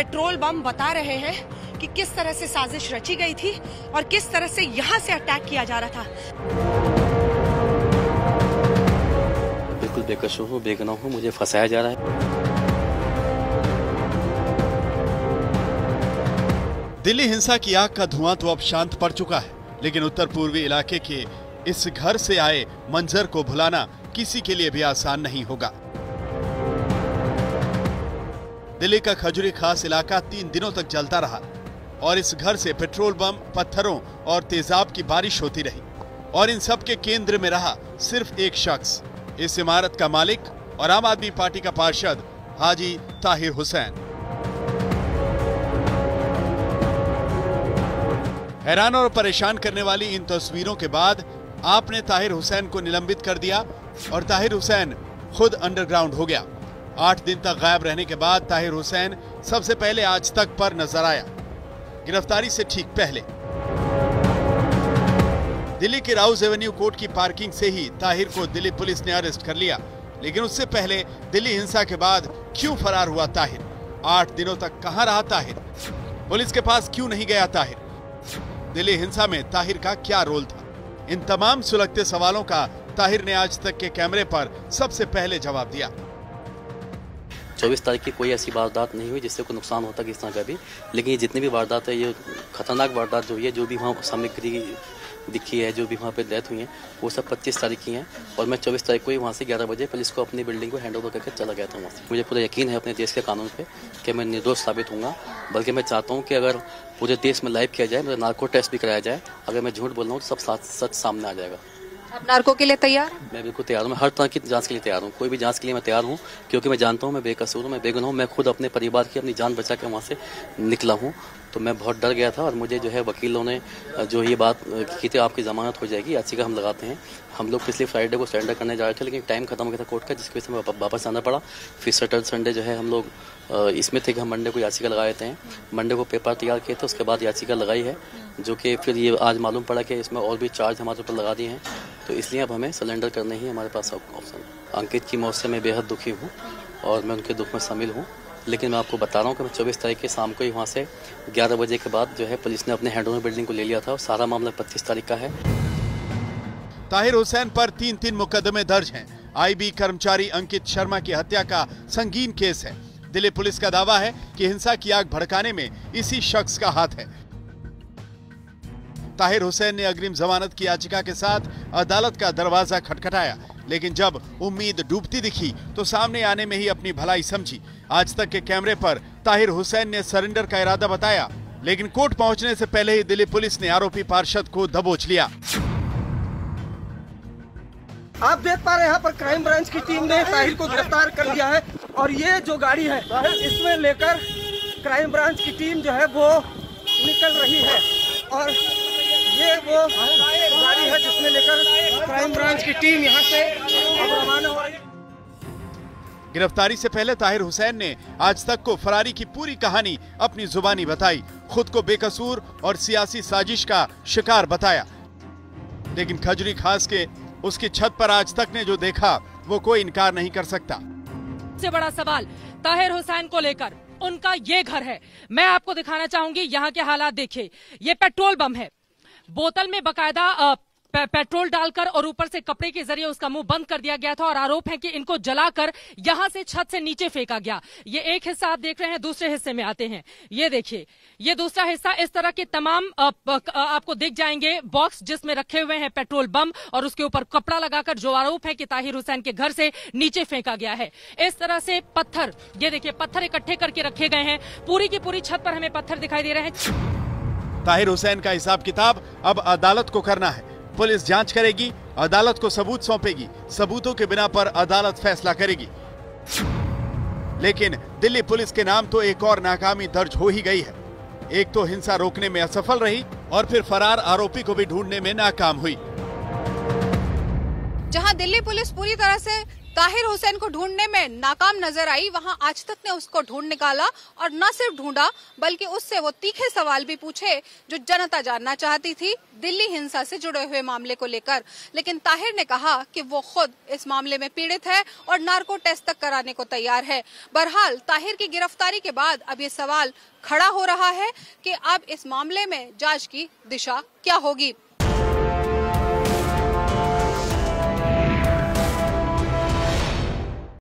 Petrol bomb बता रहे हैं कि किस तरह से साजिश रची गई थी और किस तरह से यहाँ से अटैक किया जा रहा था। बिल्कुल बेकसूर हूँ, बेगुनाह हूँ, मुझे फंसाया जा रहा है। दिल्ली हिंसा की आग का धुआं तो अब शांत पड़ चुका है, लेकिन उत्तर पूर्वी इलाके के इस घर से आए मंजर को भुलाना किसी के लिए भी आसान नहीं होगा। दिल्ली का खजुरी खास इलाका 3 दिनों तक जलता रहा और इस घर से पेट्रोल बम, पत्थरों और तेजाब की बारिश होती रही और इन सब के केंद्र में रहा सिर्फ एक शख्स, इस इमारत का मालिक और आम आदमी पार्टी का पार्षद हाजी ताहिर हुसैन। हैरान और परेशान करने वाली इन तस्वीरों के बाद आपने ताहिर हुसैन को निलंबित कर दिया और ताहिर हुसैन खुद अंडरग्राउंड हो गया। 8 दिन तक गायब रहने के बाद ताहिर हुसैन सबसे पहले आज तक पर नजर आया, गिरफ्तारी से ठीक पहले। दिल्ली के राउज एवेन्यू कोर्ट की पार्किंग से ही ताहिर को दिल्ली पुलिस ने अरेस्ट कर लिया, लेकिन उससे पहले दिल्ली हिंसा के बाद क्यों फरार हुआ ताहिर? 8 दिनों तक कहां रहा ताहिर? पुलिस के पास क्यों नहीं गया ताहिर? दिल्ली हिंसा में ताहिर का क्या रोल था? इन तमाम सुलगते सवालों का ताहिर ने आज तक के कैमरे पर सबसे पहले जवाब दिया। 24 तारीख की कोई ऐसी वारदात नहीं हुई जिससे कोई नुकसान होता किस तरह का भी, लेकिन ये जितनी भी वारदात है, ये खतरनाक वारदात जो हुई है, जो भी वहाँ सामग्री दिखी है, जो भी वहाँ पे डेथ हुई है, वो सब 25 तारीख की हैं और मैं 24 तारीख को ही वहाँ से 11 बजे पुलिस को अपनी बिल्डिंग को हैंड ओवर करके चला गया था वहाँ से। मुझे पूरा यकीन है अपने देश के कानून पे कि मैं निर्दोष साबित होऊंगा, बल्कि मैं चाहता हूँ कि अगर पूरे देश में लाइव किया जाए, मेरा नार्को टेस्ट भी कराया जाए। अगर मैं झूठ बोल रहा हूँ तो सब सच सामने आ जाएगा। आप नार्को के लिए तैयार? मैं बिल्कुल तैयार हूँ, मैं हर तरह की जांच के लिए तैयार हूँ, कोई भी जांच के लिए मैं तैयार हूँ, क्योंकि मैं जानता हूँ मैं बेकसूर हूँ, मैं बेगुनाह हूँ। मैं खुद अपने परिवार की अपनी जान बचा के वहाँ से निकला हूँ, तो मैं बहुत डर गया था और मुझे जो है वकीलों ने जो ये बात की थी आपकी जमानत हो जाएगी, याचिका हम लगाते हैं। हम लोग पिछले फ्राइडे को सरेंडर करने जा रहे थे, लेकिन टाइम खत्म हो गया था कोर्ट का, जिसकी वजह से वापस आना पड़ा। फिर सैटरडे संडे जो है हम लोग इसमें थे कि हम मंडे को याचिका लगा देते हैं। मंडे को पेपर तैयार किए थे, उसके बाद याचिका लगाई है, जो कि फिर ये आज मालूम पड़ा कि इसमें और भी चार्ज हमारे ऊपर लगा दिए हैं, तो इसलिए अब हमें सरेंडर करने ही हमारे पास ऑप्शन। अंकित की मौत से मैं बेहद दुखी हूँ और मैं उनके दुख में शामिल हूँ, लेकिन मैं आपको बता रहा हूँ कि मैं 24 तारीख के शाम को ही वहाँ से 11 बजे के बाद जो है पुलिस ने अपने हैंडओवर बिल्डिंग को ले लिया था और सारा मामला 25 तारीख का है। ताहिर हुसैन पर 3 मुकदमे दर्ज हैं। आईबी कर्मचारी अंकित शर्मा की हत्या का संगीन केस है। दिल्ली पुलिस का दावा है कि हिंसा की आग भड़काने में इसी शख्स का हाथ है। ताहिर हुसैन ने अग्रिम जमानत की याचिका के साथ अदालत का दरवाजा खटखटाया, लेकिन जब उम्मीद डूबती दिखी तो सामने आने में ही अपनी भलाई समझी। आज तक के कैमरे पर ताहिर हुसैन ने सरेंडर का इरादा बताया, लेकिन कोर्ट पहुंचने से पहले ही दिल्ली पुलिस ने आरोपी पार्षद को दबोच लिया। आप देख पा रहे हैं यहाँ पर क्राइम ब्रांच की टीम ने ताहिर को गिरफ्तार कर लिया है और ये जो गाड़ी है इसमें लेकर क्राइम ब्रांच की टीम जो है वो निकल रही है और ये वो गाड़ी है जिसमें लेकर क्राइम ब्रांच की टीम यहाँ से रवाना हो रही है। गिरफ्तारी से पहले ताहिर हुसैन ने आज तक को फरारी की पूरी कहानी अपनी जुबानी बताई, खुद को बेकसूर और सियासी साजिश का शिकार बताया, लेकिन खजुरी खास के उसकी छत पर आज तक ने जो देखा वो कोई इनकार नहीं कर सकता। सबसे बड़ा सवाल ताहिर हुसैन को लेकर, उनका ये घर है, मैं आपको दिखाना चाहूंगी यहाँ के हालात देखिए। ये पेट्रोल बम है, बोतल में बकायदा पेट्रोल डालकर और ऊपर से कपड़े के जरिए उसका मुंह बंद कर दिया गया था और आरोप है कि इनको जलाकर यहां से छत से नीचे फेंका गया। ये एक हिस्सा आप देख रहे हैं, दूसरे हिस्से में आते हैं, ये देखिए ये दूसरा हिस्सा। इस तरह के तमाम आपको दिख जाएंगे बॉक्स जिसमें रखे हुए हैं पेट्रोल बम और उसके ऊपर कपड़ा लगाकर जो आरोप है कि ताहिर हुसैन के घर से नीचे फेंका गया है। इस तरह से पत्थर, ये देखिए पत्थर इकट्ठे करके रखे गए हैं, पूरी की पूरी छत पर हमें पत्थर दिखाई दे रहे हैं। ताहिर हुसैन का हिसाब किताब अब अदालत को करना है। पुलिस जांच करेगी, अदालत को सबूत सौंपेगी, सबूतों के बिना पर अदालत फैसला करेगी। लेकिन दिल्ली पुलिस के नाम तो एक और नाकामी दर्ज हो ही गई है। एक तो हिंसा रोकने में असफल रही और फिर फरार आरोपी को भी ढूंढने में नाकाम हुई। जहां दिल्ली पुलिस पूरी तरह से ताहिर हुसैन को ढूंढने में नाकाम नजर आई, वहां आज तक ने उसको ढूंढ निकाला और न सिर्फ ढूंढा बल्कि उससे वो तीखे सवाल भी पूछे जो जनता जानना चाहती थी दिल्ली हिंसा से जुड़े हुए मामले को लेकर। लेकिन ताहिर ने कहा कि वो खुद इस मामले में पीड़ित है और नार्को टेस्ट तक कराने को तैयार है। बहरहाल ताहिर की गिरफ्तारी के बाद अब ये सवाल खड़ा हो रहा है कि अब इस मामले में जांच की दिशा क्या होगी।